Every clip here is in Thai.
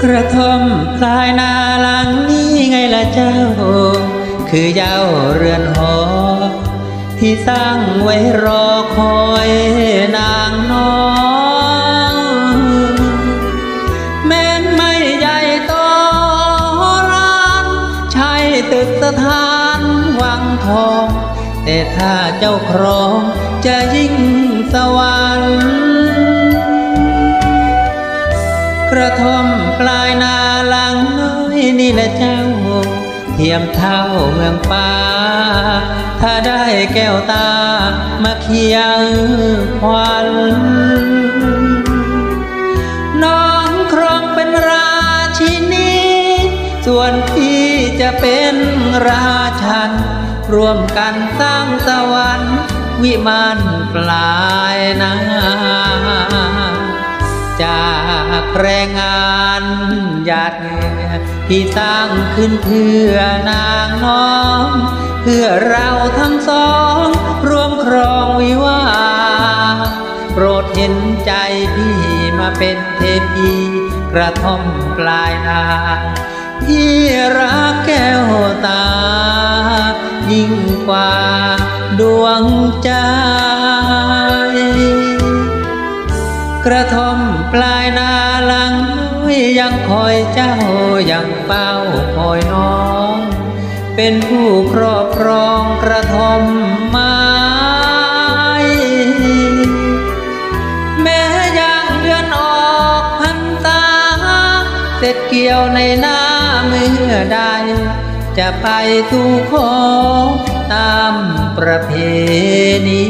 ระท่อมปลายนาหลังนี้ไงล่ะเจ้าคือเจ้าเรือนหอที่สร้างไว้รอคอยนางน้องแม้นไม่ใหญ่โตร้านใช่ตึกสถานวังทองแต่ถ้าเจ้าครองจะยิ่งสวรรค์กระท่อมปลายนาหลังน้อยนี่แหละเจ้าเทียมเท่าเมืองป่าถ้าได้แก้วตามาเคียงควันน้องครองเป็นราชินีส่วนพี่จะเป็นราชันร่วมกันสร้างสวรรค์วิมานปลายนาจากแรงงานหยาดเหงื่อที่สร้างขึ้นเพื่อนางน้องเพื่อเราทั้งสองร่วมครองวิวาห์โปรดเห็นใจพี่มาเป็นเทพีกระท่อมปลายนาที่รักแก้วตายิ่งกว่าดวงใจกระท่อมปลายนาหลังน้อยยังคอยเจ้ายังเฝ้าคอยน้องเป็นผู้ครอบครองกระท่อมไม้แม้ยังเดือนออกพรรษาเสร็จเกี่ยวในนาเมื่อใดจะไปทูลขอตามประเพณี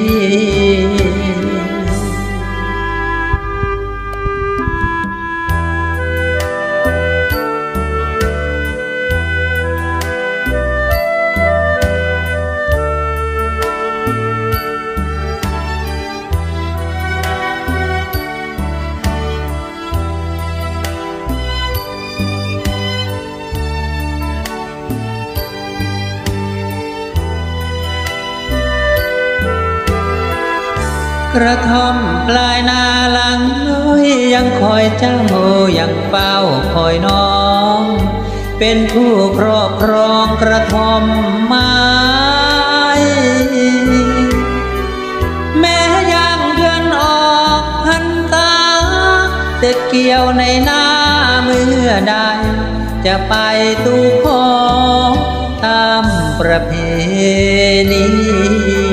กระท่อมปลายนาหลังน้อยยังคอยเจ้ายังเฝ้าคอยน้องเป็นผู้ครอบครองกระท่อมไม้แม้ยังเดือนออกพรรษาเสร็จเกี่ยวในนาเมื่อใดจะไปทูลขอตามประเพณี